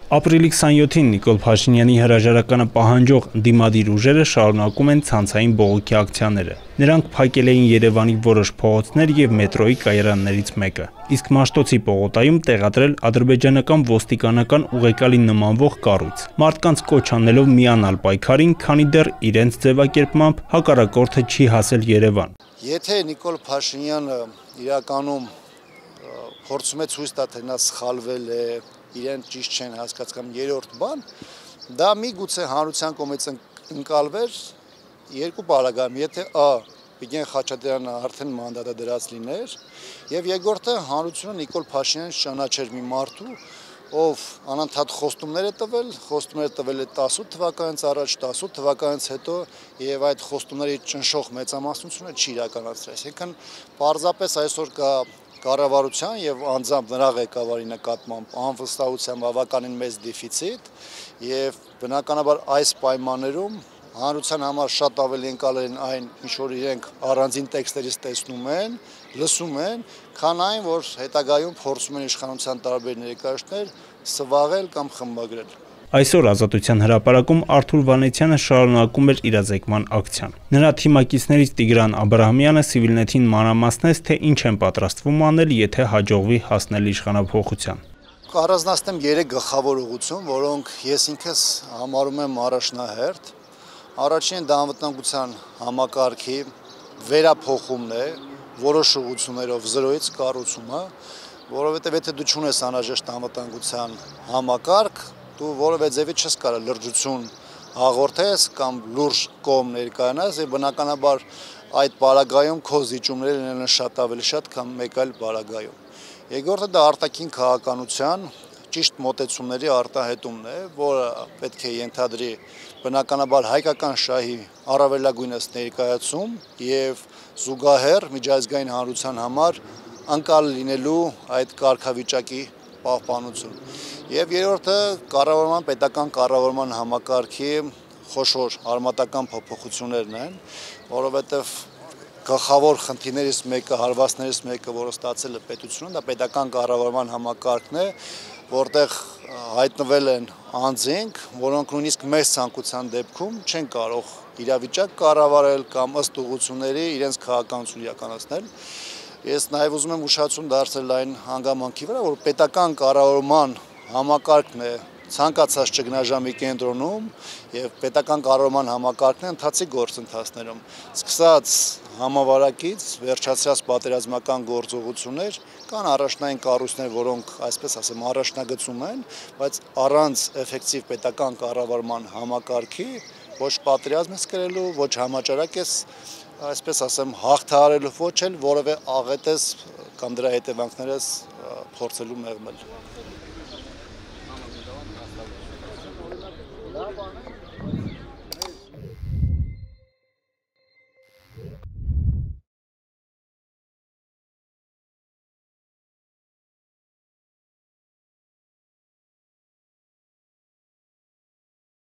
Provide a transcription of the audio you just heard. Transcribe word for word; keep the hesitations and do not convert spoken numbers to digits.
Ապրիլի քսանյոթին Նիկոլ Փաշինյանի հրաժարականը պահանջող ընդդիմադիր ուժերը շարունակում են ցանցային բողոքի ակցիաները։ Նրանք փակել էին Երևանի որոշ փողոցներ եւ մետրոյի կայարաններից մեկը։ Իսկ Մաշտոցի պողոտայում տեղադրել ադրբեջանական ոստիկանական ուղեկալին նմանվող կառույց։ Մարդկանց կոչ անելով միանալ պայքարին, քանի դեռ իրենց ձևակերպմամբ հակառակորդը չի հասել Երևան։ Եթե Նիկոլ Փաշինյանը իրականում փորձում է ցույց տալ, թե նա սխալվել է, իրեն ճիշտ չեն հասկացած կամ երրորդ բան, դա միգուցե հանրության կողմից ընկալվեր երկու բաղադրամ, եթե ա. Վիգեն Խաչատրյանը արդեն մանդատադրած լիներ, եւ երկրորդը հանրությունը Նիկոլ Փաշինյանին ճանաչեր մի մարդու, ով անընդհատ խոստումներ է տվել, խոստումներ տվել է տասութ թվականից առաջ, տասութ թվականից հետո եւ այդ խոստումների ճնշող մեծամասնությունը չի իրականացրել։ Այսինքն պարզապես այսօր կա կառավարության եւ անձամբ նրա ղեկավարի նկատմամբ անվստահության բավականին մեծ դեֆիցիտ եւ բնականաբար այս պայմաններում հանրության համար շատ ավելի ընկալել են այն, ինչ որ իրենք առանձին տեքստերից տեսնում են, լսում են, քան այն, որ հետագայում փորձում են իշխանության տարբեր ներկայացուցիչներ սվաղել կամ խմբագրել։ Այսօր Ազատության հրապարակում Արթուր Վանեցյանը շարունակում էր իրազեկման ակցիան։ Նրա թիմակիցներից Տիգրան Աբրահամյանը Civilnet-ին մանրամասնեց, թե ինչ են պատրաստվում անել, եթե հաջողվի հասնել իշխանափոխության։ Կառանձնացնեմ երեք գլխավոր ուղղություն, որոնք ես ինքս համարում եմ առաջնահերթ։ Առաջին դա անվտանգության համակարգի վերափոխումն է, որոշ ուղղություններով զրոյից կառուցումը, որովհետև եթե դու չունես անհրաժեշտ անվտանգության համակարգ, դու որևէ ձևի չես կարող լրջություն հաղորդես կամ լուրջ կողմ ներկայանաս եւ բնականաբար այդ պարագայում քո զիջումները լինեն շատ ավելի շատ, քան մեկ այլ պարագայում։ Երկրորդը դա արտաքին քաղաքականության ճիշտ մոտեցումների արտահայտումն է, որը պետք է ենթադրի բնականաբար հայկական շահի առավելագույնս ներկայացում եւ զուգահեռ միջազգային հանրության համար անկալ լինելու այդ կարգավիճակի պահպանություն։ Եվ երրորդը կառավարման պետական կառավարման համակարգի խոշոր արմատական փոփոխություններն են, որովհետև գլխավոր խնդիրներից մեկը, հարվածներից մեկը, որը ստացել է պետությունը, դա պետական կառավարման համակարգն է, որտեղ հայտնվել են անձինք, որոնք նույնիսկ մեծ ցանկության դեպքում չեն կարող իրավիճակ կառավարել կամ ըստ ուղղությունների իրենց քաղաքականություն իրականացնել։ Ես նաև ուզում եմ ուշադրություն դարձնել այն հանգամանքի վրա, որ պետական կառավարման համակարգն է ցանկացած ճգնաժամի կենտրոնում եւ պետական կառավարման համակարգն է ընթացիկ գործընթացներում, սկսած համավարակից վերջացրած պատերազմական գործողություններ, կան առաջնային կառույցներ, որոնք, այսպես ասեմ, առաջնագծում են, բայց առանց էֆեկտիվ պետական կառավարման համակարգի ոչ պատերազմ ես կրելու, ոչ համաճարակ ես, այսպես ասեմ, հաղթահարելու, ոչ էլ որևէ աղետ կամ դրա հետևանքներս փորձելու մեղմել։